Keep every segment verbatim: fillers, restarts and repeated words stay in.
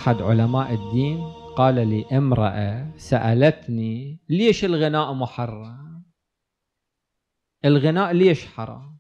أحد علماء الدين قال لي امرأة سألتني ليش الغناء محرم؟ الغناء ليش حرام؟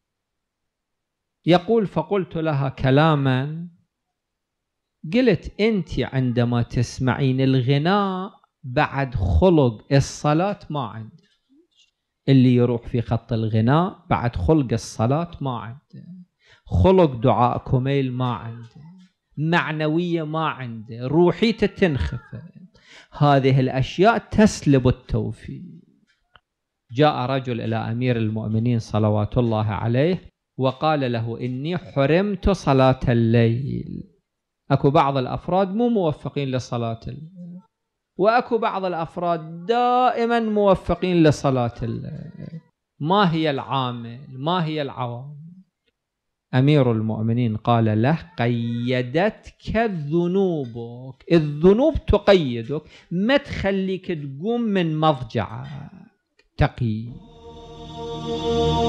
يقول فقلت لها كلاما، قلت أنت عندما تسمعين الغناء بعد خلق الصلاة ما عندك. اللي يروح في خط الغناء بعد خلق الصلاة ما عنده، خلق دعاء كميل ما عنده، معنوية ما عنده، روحيته تنخفض. هذه الأشياء تسلب التوفيق. جاء رجل إلى أمير المؤمنين صلوات الله عليه وقال له إني حرمت صلاة الليل. أكو بعض الأفراد مو موفقين لصلاة الليل، وأكو بعض الأفراد دائما موفقين لصلاة الليل. ما هي العامل؟ ما هي العوامل؟ أمير المؤمنين قال له قيدتك ذنوبك، الذنوب تقيدك، ما تخليك تقوم من مضجعك. تقي